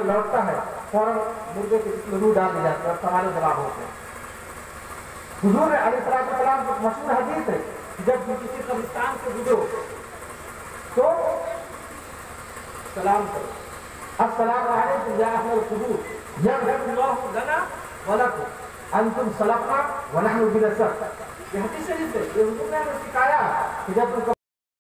लौटता है फौरन मुर्गे के जिसमें रूह डाल दी जाती है और सवाल जवाब होते हैं। हुजूर अलैहिस्सलाम की मशहूर हदीस है कि जब किसी कब्रिस्तान से गुजरो तो सलाम करो, अस्सलामु अलैकुम या अहलल कुबूर यग़फिरुल्लाहु लना व लकुम अंतुम सलफना व नहनु बिलसर। ये हदीस शरीफ है, ये हुजूर ने हमें सिखाया कि जब तुम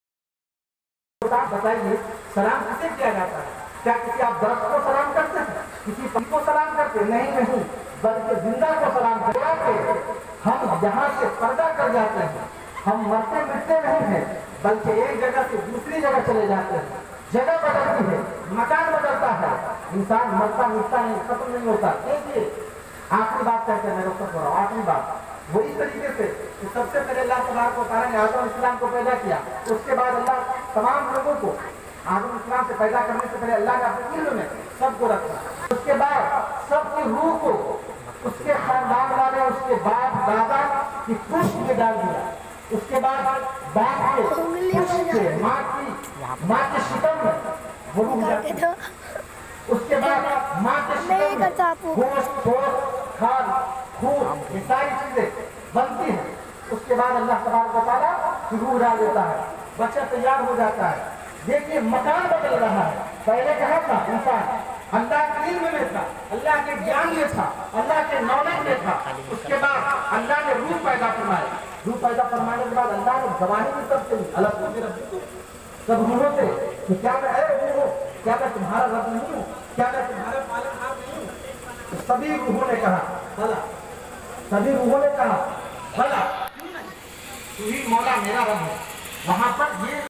बताइए सलाम किसे किया जाता है। क्या किसी आप दरख्त को सलाम करते हैं, किसी पक्षी को सलाम करते हैं? नहीं, बल्कि जिंदा को सलाम करते। हम यहाँ से पर्दा कर जाते हैं, हम मरते मिटते नहीं हैं, बल्कि एक जगह से दूसरी जगह चले जाते हैं। जगह बदलती है, मकान बदलता है, इंसान मरता मिटता नहीं, खत्म नहीं होता। देखिए आखिरी बात कहते हैं, मैं रोक कर रहा हूँ, आखिरी बात वही तरीके से कि सबसे पहले अल्लाह तबारक व तआला ने आदम इस्लाम को पैदा किया, उसके बाद अल्लाह तमाम लोगों को आदम इस्लाम से पैदा करने से पहले अल्लाह ने अपने इल्म में सबको रखा, उसके बाद सबकी रूह को उसके खानदान वाले उसके बाप दादा की पुष्ट में डाल दिया, उसके बाद बाप के पुष्ट से माँ के शिकम में वो रूह जाती है, उसके बाद माँ के शिकम में गोश्त खाल खून ये सारी चीजें बनती हैं। उसके बाद अल्लाह तबारक व तआला रूह डाल देता है, बच्चा तैयार हो जाता है। देखिए मकान बदल रहा है। पहले कहा था इंसान अल्लाह के इल्म में था, अल्लाह के ज्ञान में था, अल्लाह के नॉलेज में था। उसके बाद अल्लाह ने रूह पैदा फरमाया, रूह पैदा फरमाने के बाद अल्लाह ने जवानी में सबसे अलग हो गया सब रूहों से कि क्या मैं रूह हूँ, क्या मैं तुम्हारा रब नहीं हूँ, क्या मैं तुम्हारा पालनहार नहीं हूँ? सभी रूहों ने कहा भला, सभी रूहों ने कहा भला, तू ही मौला मेरा रब है। वहां पर ये